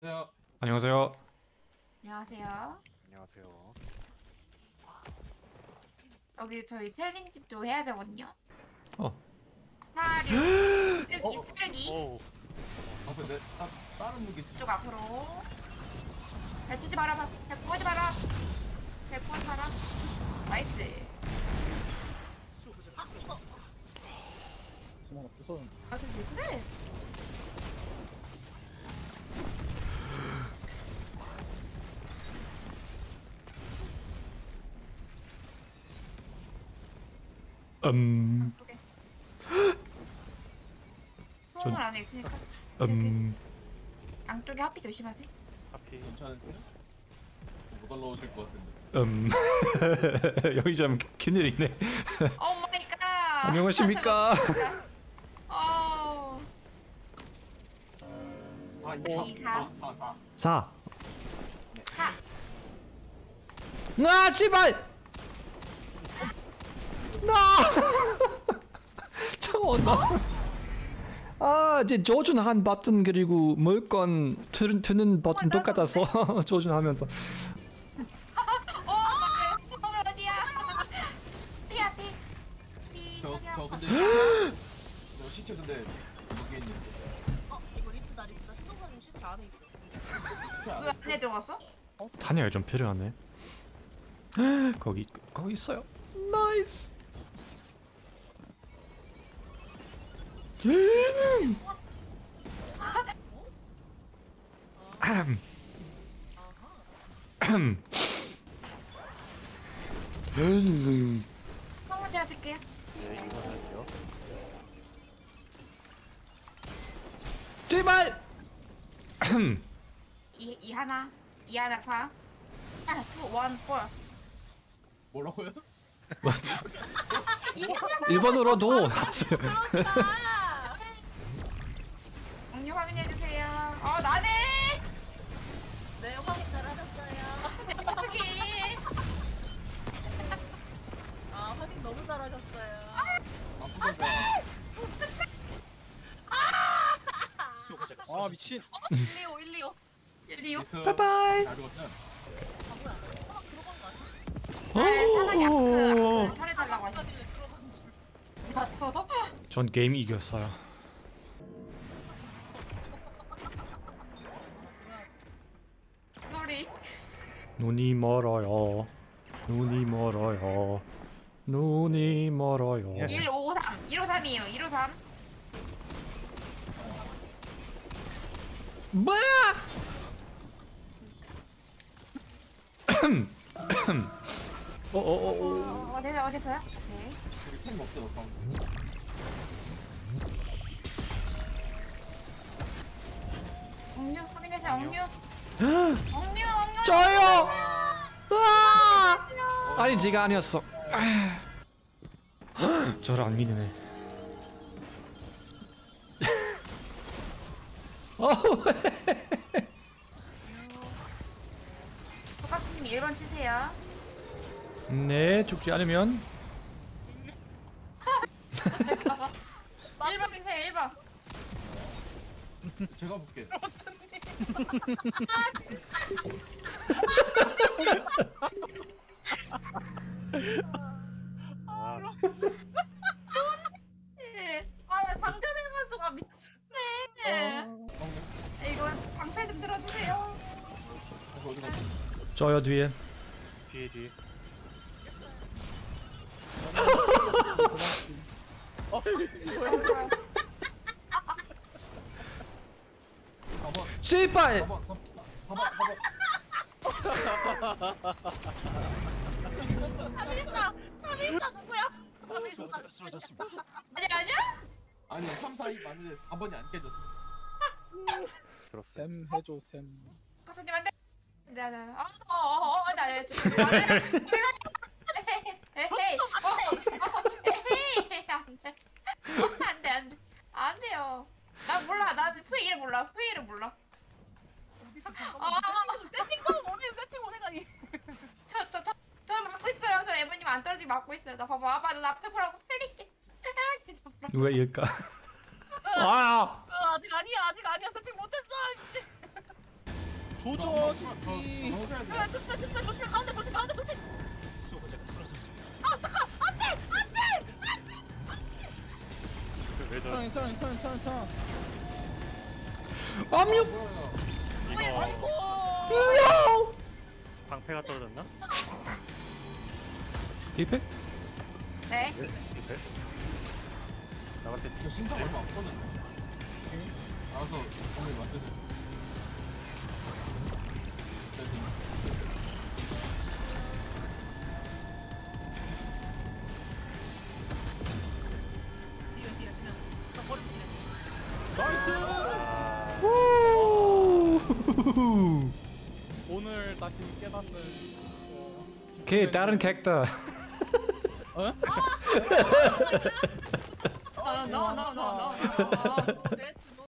안녕하세요. 안녕하세요. 안녕하세요. 안녕하세요. 여기 저희 챌린지 좀 해야 되거든요. 어. 사륙, 사륙이, 사륙이. 오. 아 근데 다른 무기 쭉 앞으로. 발 치지 마라, 발 꼬지 마라. 발 꼬지 마라. 나이스. 지금 부서운 아, 왜 그래? 오케이. 소음을 안에 있으니까. 양쪽에 하피 조심하세요. 하피 괜찮으세요? 못 올라오실 것 같은데. 여기 좀 큰일이네. 오 마이 갓. 안녕하십니까? 어. 아, 이, 사. 4. 사. 아, 제발! 나! 참았나? 아, 이제 조준한 버튼 그리고 물건 트는 버튼 똑같아서 조준하면서. 어디야? 삐야 삐. 삐. 저 저기요. 근데 저 시체 근데 여기 있는데. 이거 리프다 리프다 신동사님 시트 안에 있어. 왜 안에 들어갔어? 단위가 좀 필요하네. 거기 있어요. 나이스. 선물 제가 줄게요. 네, 이거는요. 제발. 이 하나 사. 아, 2, 1, 4. 뭐라고요? 이 하나. 1번으로도 음료 확인해 주세요. 나네. 네 확인 잘하셨어요. 여기. 아 확인 너무 잘하셨어요. 아 미친 125 125. 일리요. 바이바이. 잘 죽었죠? 아 뭐야? 사막 들어간 거 아니야? 사랑이 오. 아크 처리달라고 하시. 사진에 들어간 거. 전 게임 이겼어요. 소리. 눈이 멀어요. 눈이 멀어요. 눈이 멀어요. 153. 153이에요. 153. 뭐야? 어어어. 어디서요? 네. 여기 템 없어요. 음료 확인해주세요. 음료. 저요. 와. 아니 제가 아니었어. 저를 안 믿네. 똑같으님 1번 치세요. 네, 죽지 않으면 1번 치세요. 1번. 제가 볼게. 나 장전해가지고 미치네. 이거 방패 좀 들어주세요. 어디 갔지? 저요 뒤에. 뒤에. 봐봐. 씨발. 봐봐. 삼일사 누구야? 삼일사. 아니야? 아니 3, 4, 2 맞는데 4번이 안 깨졌어. 샘 해줘 샘 교수님 안 돼. 네. 나 에헤이. 안 돼요. 난 몰라. 난 후회를 몰라. 세팅권 오늘 세팅 오네가니. 저 막고 있어요. 저 에버님 안 떨어지게 막고 있어요. 나 봐봐. 나 앞에 보라고 빨리. 누가일까? 아! 아직 아니야 세팅 못했어. 씨. 조져 죽기. 야, 조심해. 가운데 조심. 아, 잠깐. 안 돼. 왜 저? 괜찮아. 암육. 이거 방패가 떨어졌나? 딜팩? 네. 이패? 나갈 때 이거 신청 얼마 없거든. 알아서 정리 만드세요. 나이스. 우. 오늘 다시 깨닫는. 걔 다른 캐릭터. 어? No.